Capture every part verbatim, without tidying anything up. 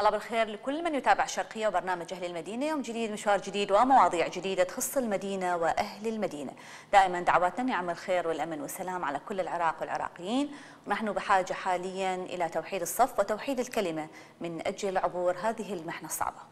صباح الخير لكل من يتابع الشرقية وبرنامج أهل المدينة. يوم جديد، مشوار جديد ومواضيع جديدة تخص المدينة وأهل المدينة. دائما دعواتنا نعم الخير والأمن والسلام على كل العراق والعراقيين، ونحن بحاجة حاليا إلى توحيد الصف وتوحيد الكلمة من أجل عبور هذه المحنة الصعبة.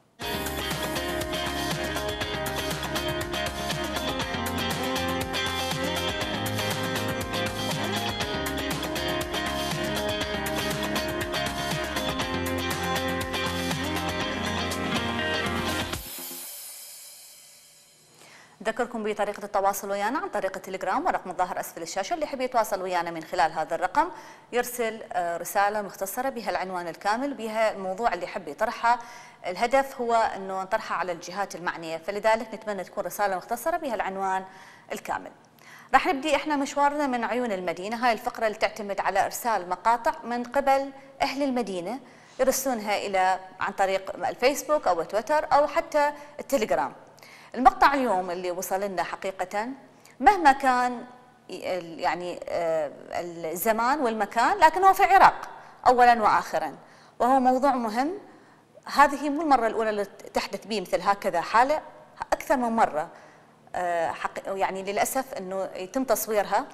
أذكركم بطريقة التواصل ويانا عن طريق التليجرام ورقم الظاهر أسفل الشاشة. اللي يحب يتواصل ويانا من خلال هذا الرقم يرسل رسالة مختصرة بها العنوان الكامل، بها الموضوع اللي يحب يطرحه. الهدف هو أنه نطرحه على الجهات المعنية، فلذلك نتمنى تكون رسالة مختصرة بها العنوان الكامل. راح نبدي احنا مشوارنا من عيون المدينة. هاي الفقرة اللي تعتمد على إرسال مقاطع من قبل أهل المدينة يرسلونها إلى عن طريق الفيسبوك أو تويتر أو حتى التليجرام. المقطع اليوم اللي وصل لنا حقيقة مهما كان يعني الزمان والمكان، لكن هو في العراق أولا وآخرا، وهو موضوع مهم. هذه مو المرة الأولى اللي تحدث به مثل هكذا حالة، أكثر من مرة يعني للأسف أنه يتم تصويرها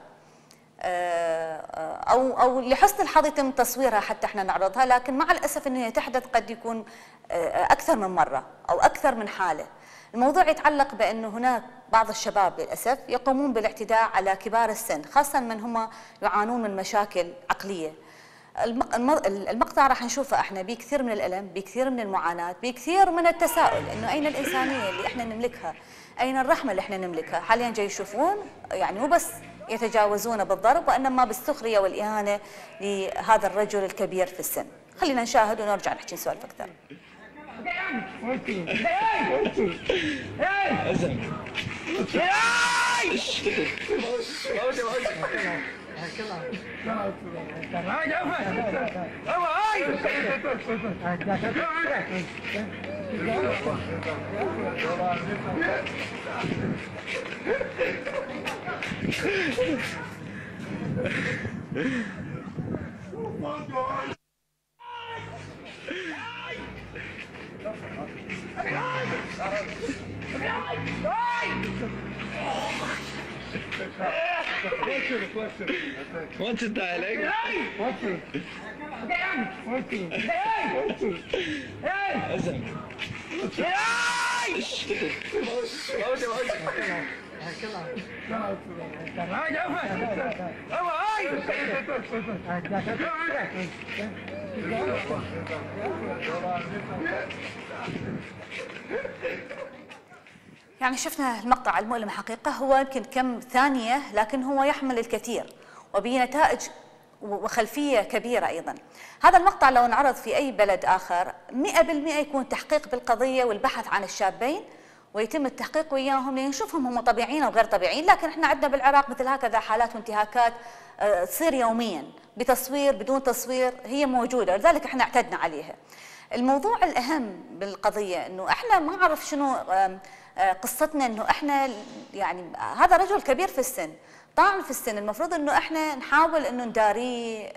أو أو لحسن الحظ يتم تصويرها حتى احنا نعرضها، لكن مع الأسف أنها تحدث قد يكون أكثر من مرة أو أكثر من حالة. الموضوع يتعلق بأنه هناك بعض الشباب للأسف يقومون بالاعتداء على كبار السن، خاصة من هم يعانون من مشاكل عقلية. المقطع راح نشوفه احنا بكثير من الألم، بكثير من المعاناة، بكثير من التساؤل انه اين الإنسانية اللي احنا نملكها؟ اين الرحمة اللي احنا نملكها؟ حاليا جاي يشوفون يعني مو بس يتجاوزون بالضرب، وانما بالسخرية والإهانة لهذا الرجل الكبير في السن. خلينا نشاهد ونرجع نحكي نسولف اكثر. What's it dialect? What's it? يعني شفنا المقطع المؤلم حقيقة، هو يمكن كم ثانية لكن هو يحمل الكثير وبه نتائج وخلفية كبيرة أيضا. هذا المقطع لو انعرض في أي بلد آخر مئة بالمئة يكون تحقيق بالقضية والبحث عن الشابين ويتم التحقيق وياهم لنشوفهم هم طبيعيين أو غير طبيعيين، لكن احنا عندنا بالعراق مثل هكذا حالات وانتهاكات تصير يوميا بتصوير بدون تصوير، هي موجودة ولذلك احنا اعتدنا عليها. الموضوع الأهم بالقضية انه احنا ما اعرف شنو قصتنا، انه احنا يعني هذا رجل كبير في السن، طاعن في السن، المفروض انه احنا نحاول انه نداريه،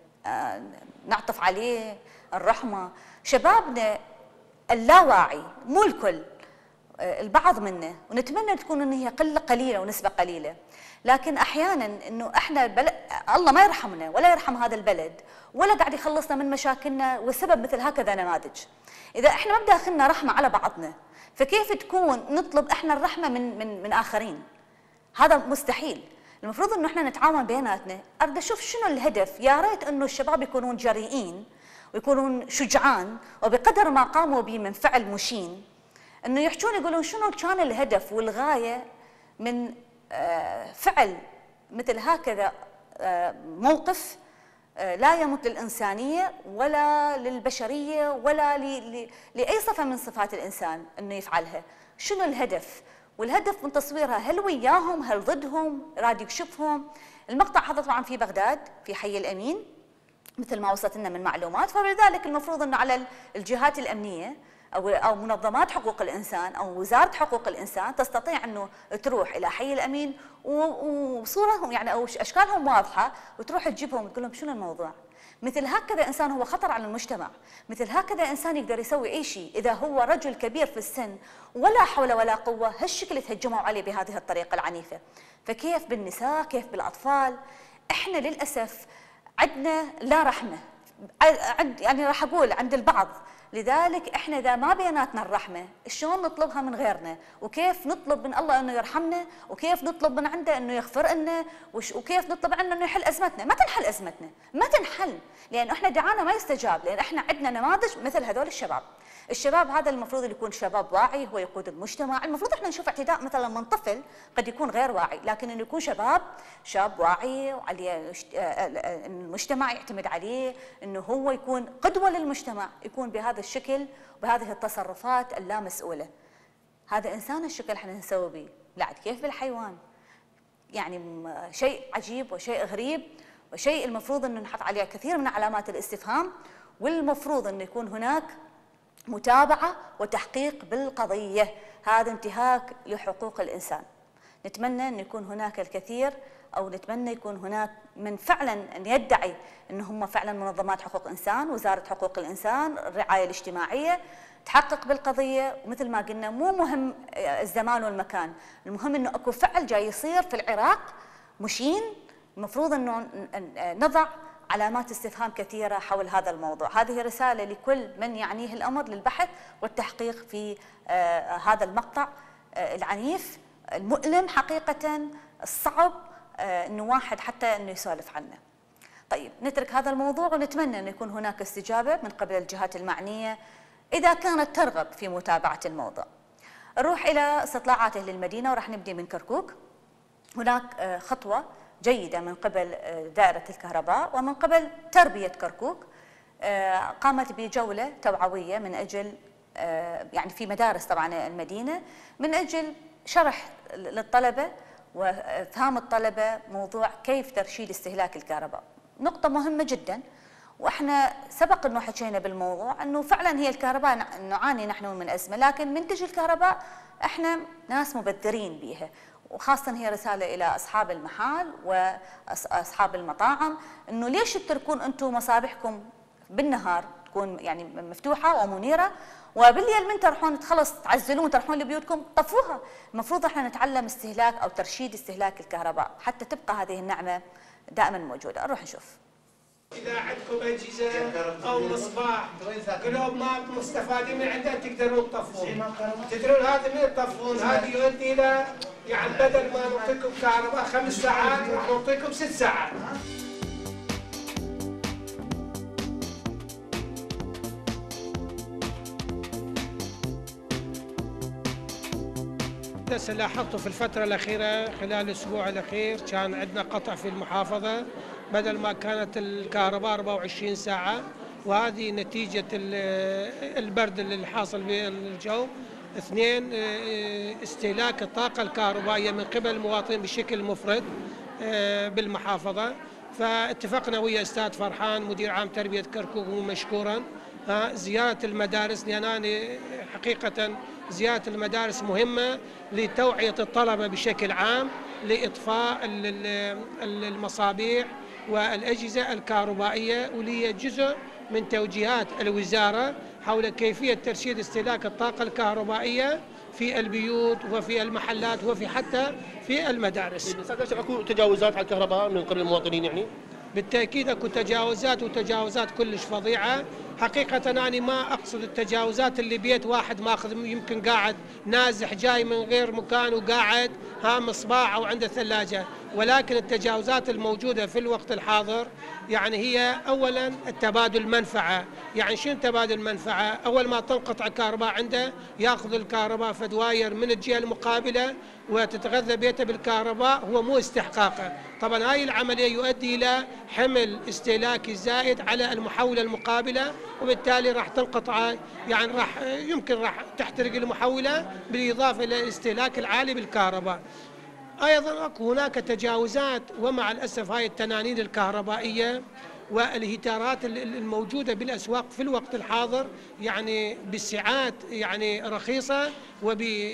نعطف عليه الرحمة. شبابنا اللاواعي مو الكل، البعض منه، ونتمنى تكون انه هي قله قليله ونسبه قليله، لكن احيانا انه احنا بل... الله ما يرحمنا ولا يرحم هذا البلد ولا قاعد يخلصنا من مشاكلنا والسبب مثل هكذا نماذج. اذا احنا ما بداخلنا رحمه على بعضنا، فكيف تكون نطلب احنا الرحمه من من من اخرين؟ هذا مستحيل. المفروض انه احنا نتعاون بيناتنا. اريد اشوف شنو الهدف. يا ريت انه الشباب يكونون جريئين ويكونون شجعان، وبقدر ما قاموا به من فعل مشين انه يحجون يقولون شنو كان الهدف والغايه من فعل مثل هكذا موقف لا يمت للإنسانية ولا للبشرية ولا لأي صفة من صفات الإنسان أنه يفعلها. شنو الهدف؟ والهدف من تصويرها هل وياهم هل ضدهم؟ راد يكشفهم. المقطع هذا طبعا في بغداد في حي الأمين مثل ما وصلت لنا من معلومات، فلذلك المفروض أنه على الجهات الأمنية أو أو منظمات حقوق الإنسان أو وزارة حقوق الإنسان تستطيع أنه تروح إلى حي الأمين وصورهم يعني أو أشكالهم واضحة، وتروح تجيبهم وتقول لهم شنو الموضوع؟ مثل هكذا إنسان هو خطر على المجتمع، مثل هكذا إنسان يقدر يسوي أي شيء إذا هو رجل كبير في السن ولا حول ولا قوة هالشكل يتهجموا عليه بهذه الطريقة العنيفة. فكيف بالنساء؟ كيف بالأطفال؟ إحنا للأسف عندنا لا رحمة، عند يعني راح أقول عند البعض. لذلك احنا اذا ما بيناتنا الرحمه، شلون نطلبها من غيرنا؟ وكيف نطلب من الله انه يرحمنا؟ وكيف نطلب من عنده انه يغفر لنا؟ وكيف نطلب عنه انه يحل ازمتنا؟ ما تنحل ازمتنا، ما تنحل، لان احنا دعانا ما يستجاب، لان احنا عندنا نماذج مثل هذول الشباب. الشباب هذا المفروض يكون شباب واعي، هو يقود المجتمع. المفروض احنا نشوف اعتداء مثلا من طفل قد يكون غير واعي، لكن انه يكون شباب شاب واعي وعليه المجتمع يعتمد عليه، انه هو يكون قدوه للمجتمع، يكون بهذا الشكل وبهذه التصرفات اللامسؤوله. هذا انسان الشكل احنا نسوي به، لا كيف بالحيوان؟ يعني شيء عجيب وشيء غريب وشيء المفروض انه نحط عليه كثير من علامات الاستفهام، والمفروض انه يكون هناك متابعة وتحقيق بالقضية. هذا انتهاك لحقوق الإنسان. نتمنى أن يكون هناك الكثير، أو نتمنى يكون هناك من فعلا أن يدعي أن هم فعلا منظمات حقوق إنسان، وزارة حقوق الإنسان، الرعاية الاجتماعية، تحقق بالقضية. ومثل ما قلنا مو مهم الزمان والمكان، المهم أنه أكو فعل جاي يصير في العراق مشين، المفروض أنه نضع علامات استفهام كثيرة حول هذا الموضوع. هذه رسالة لكل من يعنيه الأمر للبحث والتحقيق في آه هذا المقطع آه العنيف المؤلم حقيقة، الصعب آه أنه واحد حتى أنه يسولف عنه. طيب نترك هذا الموضوع ونتمنى أن يكون هناك استجابة من قبل الجهات المعنية إذا كانت ترغب في متابعة الموضوع. نروح إلى استطلاعات أهل المدينة، وراح نبدأ من كركوك. هناك آه خطوة جيدة من قبل دائرة الكهرباء ومن قبل تربية كركوك، قامت بجولة توعوية من أجل يعني في مدارس طبعا المدينة، من أجل شرح للطلبة وإفهام الطلبة موضوع كيف ترشيد استهلاك الكهرباء. نقطة مهمة جدا، واحنا سبق انه حكينا بالموضوع انه فعلا هي الكهرباء نعاني نحن من أزمة، لكن من تجي الكهرباء احنا ناس مبذرين بيها. وخاصة هي رسالة إلى أصحاب المحال وأصحاب المطاعم، إنه ليش تتركون أنتم مصابيحكم بالنهار تكون يعني مفتوحة ومنيرة، وبالليل من تروحون تخلص تعزلون تروحون لبيوتكم طفوها. المفروض احنا نتعلم استهلاك أو ترشيد استهلاك الكهرباء حتى تبقى هذه النعمة دائما موجودة. نروح نشوف. إذا عندكم أجهزة أو مصباح قلوب ما مستفادين من عندها تقدرون تطفون. تدرون هذا من تطفون، هذا يؤدي إلى يعني بدل ما نعطيكم كهرباء خمس ساعات نعطيكم ست ساعات. بس لاحظته في الفترة الأخيرة خلال الأسبوع الأخير كان عندنا قطع في المحافظة، بدل ما كانت الكهرباء أربعة وعشرين ساعة، وهذه نتيجة البرد اللي حاصل بالجو. اثنين، استهلاك الطاقة الكهربائية من قبل المواطنين بشكل مفرط بالمحافظة. فاتفقنا ويا أستاذ فرحان مدير عام تربية كركوك مشكورا زيارة المدارس، لأن أنا حقيقة زيارة المدارس مهمة لتوعية الطلبة بشكل عام لإطفاء المصابيح والأجهزة الكهربائية، واللي جزء من توجيهات الوزارة حول كيفية ترشيد استهلاك الطاقة الكهربائية في البيوت وفي المحلات وفي حتى في المدارس. بس اكو تجاوزات على الكهرباء من قبل المواطنين يعني؟ بالتأكيد اكو تجاوزات وتجاوزات كلش فظيعة. حقيقة أنا ما أقصد التجاوزات اللي بيت واحد ماخذ يمكن قاعد نازح جاي من غير مكان وقاعد ها مصباح أو عنده ثلاجة، ولكن التجاوزات الموجودة في الوقت الحاضر يعني هي أولا التبادل منفعة. يعني شنو تبادل منفعة؟ أول ما تنقطع الكهرباء عنده يأخذ الكهرباء فدواير من الجهة المقابلة وتتغذى بيته بالكهرباء، هو مو استحقاقه. طبعا هاي العملية يؤدي إلى حمل استهلاكي زائد على المحولة المقابلة، وبالتالي راح تنقطع يعني راح يمكن راح تحترق المحولة بالإضافة إلى الاستهلاك العالي بالكهرباء. أيضا أكو هناك تجاوزات، ومع الأسف هاي التنانين الكهربائية والهتارات الموجودة بالأسواق في الوقت الحاضر يعني بسعات يعني رخيصة وب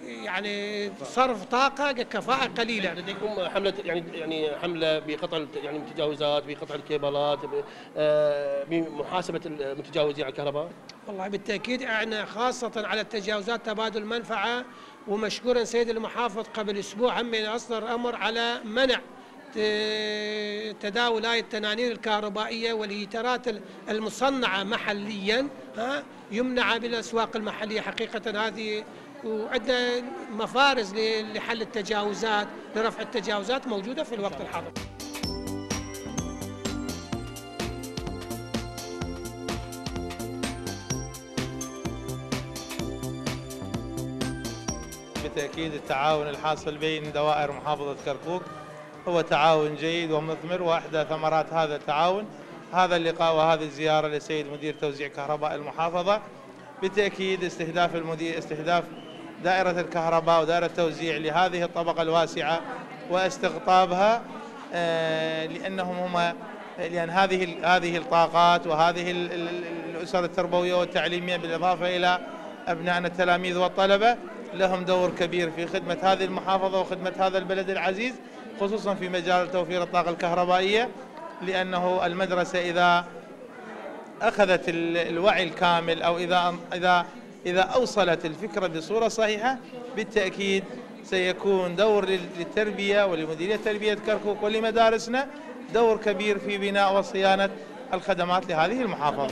يعني صرف طاقه كفاءه قليله. لديكم حمله يعني يعني حمله بقطع يعني المتجاوزات، بقطع الكيبلات، آه، بمحاسبه المتجاوزين على الكهرباء؟ والله بالتاكيد احنا خاصه على التجاوزات تبادل منفعه، ومشكورا سيد المحافظ قبل اسبوع هم اصدر امر على منع تداول هاي التنانير الكهربائيه والهيترات المصنعه محليا، ها يمنع بالاسواق المحليه. حقيقه هذه وعندنا مفارز لحل التجاوزات، لرفع التجاوزات موجوده في الوقت الحاضر. بالتأكيد التعاون الحاصل بين دوائر محافظة كركوك هو تعاون جيد ومثمر، وأحدى ثمرات هذا التعاون هذا اللقاء وهذه الزيارة لسيد مدير توزيع كهرباء المحافظة. بالتأكيد استهداف المدير استهداف دائرة الكهرباء ودائرة التوزيع لهذه الطبقة الواسعة واستقطابها، لأنهم هم لأن هذه هذه الطاقات وهذه الأسر التربوية والتعليمية بالإضافة إلى أبنائنا التلاميذ والطلبة لهم دور كبير في خدمة هذه المحافظة وخدمة هذا البلد العزيز، خصوصا في مجال توفير الطاقة الكهربائية، لأنه المدرسة إذا أخذت الوعي الكامل أو إذا إذا إذا أوصلت الفكرة بصورة صحيحة بالتأكيد سيكون دور للتربية ولمديرية تربية كركوك ولمدارسنا دور كبير في بناء وصيانة الخدمات لهذه المحافظة.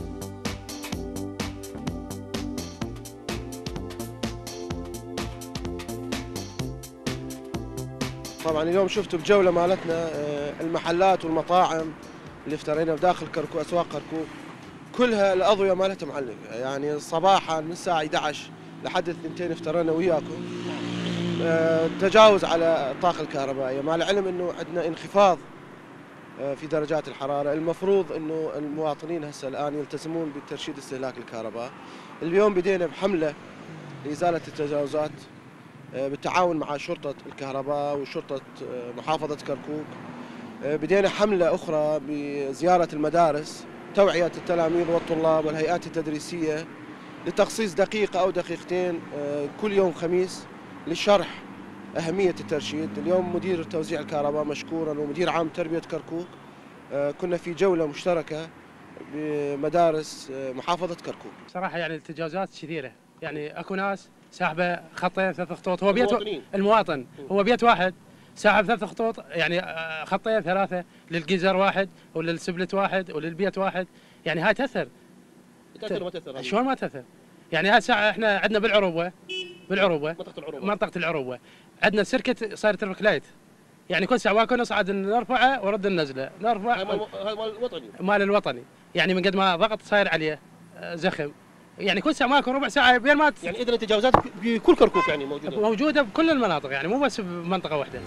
طبعا اليوم شفتوا بجولة مالتنا المحلات والمطاعم اللي افترينا بداخل كركوك، أسواق كركوك كلها الأضوية مالتها معلقة، يعني صباحا من الساعة إحدى عشر لحد الثنتين افترينا وياكم تجاوز على الطاقة الكهربائية، مع العلم أنه عندنا انخفاض في درجات الحرارة. المفروض أنه المواطنين هسه الآن يلتزمون بترشيد استهلاك الكهرباء. اليوم بدينا بحملة لإزالة التجاوزات بالتعاون مع شرطة الكهرباء وشرطة محافظة كركوك. بدينا حملة أخرى بزيارة المدارس، توعية التلاميذ والطلاب والهيئات التدريسية لتخصيص دقيقة أو دقيقتين كل يوم خميس لشرح أهمية الترشيد. اليوم مدير توزيع الكهرباء مشكورا ومدير عام تربية كركوك كنا في جولة مشتركة بمدارس محافظة كركوك. صراحة يعني التجاوزات كثيرة، يعني أكو ناس ساحبه خطين ثلاث خطوط، هو بيت المواطنين. المواطن هو بيت واحد ساحب ثلاث خطوط، يعني خطين ثلاثه للجيزر واحد وللسبلت واحد وللبيت واحد، يعني هاي تاثر. تاثر ما تاثر؟ شلون ما تاثر؟ يعني هاي الساعه احنا عندنا بالعروبه بالعروبه منطقه العروبه منطقه العروبه عندنا سيركت صاير ترك لايت، يعني كل ساعه واكو نصعد نرفعه ورد ننزله نرفع. هاي مال الوطني مال الوطني، يعني من قد ما ضغط صاير عليه زخم، يعني كل ساعه ماكو ربع ساعه بين ما ت... يعني اذا التجاوزات بكل كركوك يعني موجوده موجوده بكل المناطق، يعني مو بس بمنطقه واحده.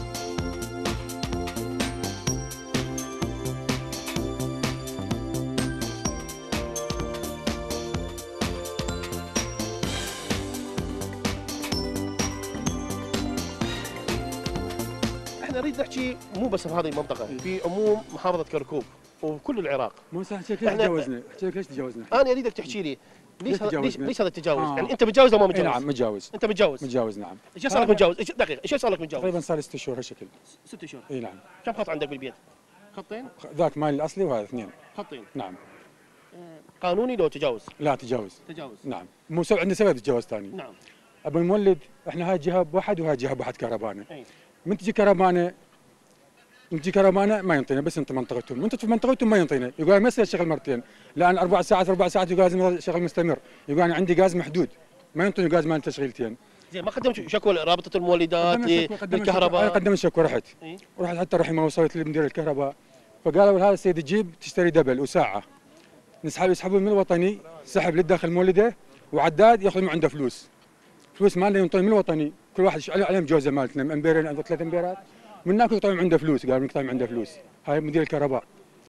احنا نريد نحكي مو بس في هذه المنطقه، في عموم محافظه كركوك وكل العراق. مو صح، احكي ليش تجاوزنا؟ احكي ليش تجاوزنا؟ انا اريدك تحكي لي ليش هذا ليش, ليش هذا التجاوز؟ آه. يعني انت متجاوز او ما متجاوز؟ نعم متجاوز. انت متجاوز؟ متجاوز نعم. ايش صار لك متجاوز؟ دقيقه ايش صار لك متجاوز؟ تقريبا صار لي ست شهور هالشكل. ست شهور؟ اي نعم. كم خط عندك بالبيت؟ خطين؟ ذاك مالي الاصلي وهذا اثنين. خطين؟ نعم. قانوني لو تجاوز؟ لا تجاوز. تجاوز؟ نعم. مو سبب عندنا سبب تجاوز ثاني. نعم. ابو المولد احنا هاي جهه بواحد وهاي جهه بواحد كهربانا. اي. من تجي كهربانا من تجي كهربانا ما ينطينا، بس انت منطقتهم، من انت في منطقتهم ما ينطينا، يقول ما يصير شغل مرتين، لان اربع ساعات اربع ساعات يقول لازم شغل مستمر، يقول انا عندي غاز محدود، ما ينطوني غاز مال تشغيلتين. زين ما قدمت شكوى لرابطه المولدات للكهرباء؟ انا قدمت شكوى رحت. إيه؟ ورحت حتى رحت ما وصلت لمدير الكهرباء، فقالوا هذا السيد تجيب تشتري دبل وساعه. نسحب يسحبون من الوطني سحب للداخل المولده وعداد ياخذ من عنده فلوس. فلوس مالنا ينطون من الوطني، كل واحد عليهم جوزه مالتنا امبيرين عنده ثلاث امبيرات، من هناك يقطعون عنده فلوس، قالوا نقطع عنده فلوس، هاي مدير الكهرباء.